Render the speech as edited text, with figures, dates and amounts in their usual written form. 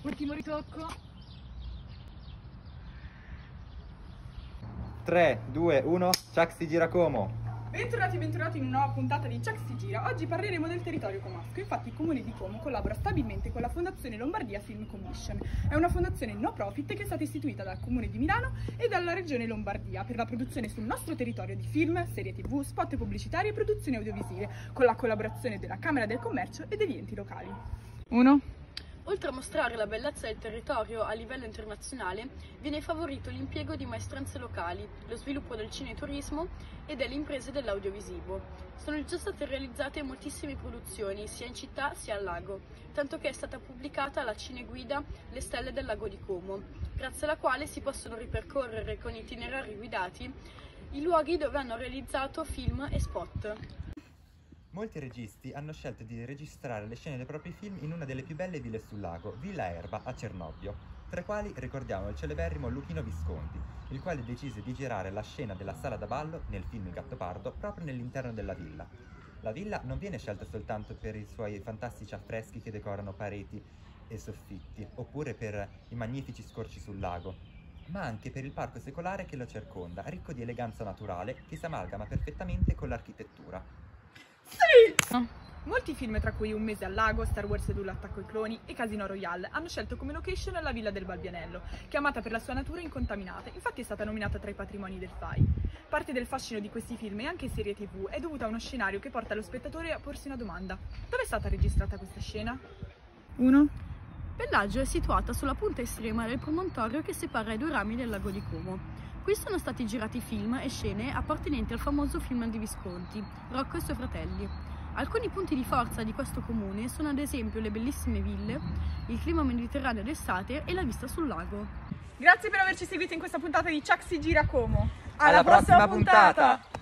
Ultimo ritocco. 3, 2, 1, Chuck si gira Como. Bentornati e bentornati in una nuova puntata di Chuck si gira. Oggi parleremo del territorio comasco. Infatti il comune di Como collabora stabilmente con la Fondazione Lombardia Film Commission. È una fondazione no profit che è stata istituita dal comune di Milano e dalla regione Lombardia per la produzione sul nostro territorio di film, serie tv, spot pubblicitari e produzioni audiovisive, con la collaborazione della Camera del Commercio e degli enti locali. 1. Oltre a mostrare la bellezza del territorio a livello internazionale, viene favorito l'impiego di maestranze locali, lo sviluppo del cineturismo e delle imprese dell'audiovisivo. Sono già state realizzate moltissime produzioni, sia in città sia al lago, tanto che è stata pubblicata la cineguida Le Stelle del Lago di Como, grazie alla quale si possono ripercorrere con itinerari guidati i luoghi dove hanno realizzato film e spot. Molti registi hanno scelto di registrare le scene dei propri film in una delle più belle ville sul lago, Villa Erba a Cernobbio, tra i quali ricordiamo il celeberrimo Luchino Visconti, il quale decise di girare la scena della sala da ballo nel film Il Gattopardo proprio nell'interno della villa. La villa non viene scelta soltanto per i suoi fantastici affreschi che decorano pareti e soffitti, oppure per i magnifici scorci sul lago, ma anche per il parco secolare che lo circonda, ricco di eleganza naturale che si amalgama perfettamente con l'architettura. Molti film, tra cui Un mese al lago, Star Wars ed l'attacco ai cloni e Casino Royale, hanno scelto come location la villa del Balbianello, chiamata per la sua natura incontaminata, infatti è stata nominata tra i patrimoni del FAI. Parte del fascino di questi film e anche serie TV è dovuta a uno scenario che porta lo spettatore a porsi una domanda: dove è stata registrata questa scena? 1. Bellaggio è situata sulla punta estrema del promontorio che separa i due rami del lago di Como. Qui sono stati girati film e scene appartenenti al famoso film di Visconti, Rocco e suoi fratelli. Alcuni punti di forza di questo comune sono ad esempio le bellissime ville, il clima mediterraneo d'estate e la vista sul lago. Grazie per averci seguito in questa puntata di Chuck si gira Como. Alla prossima puntata!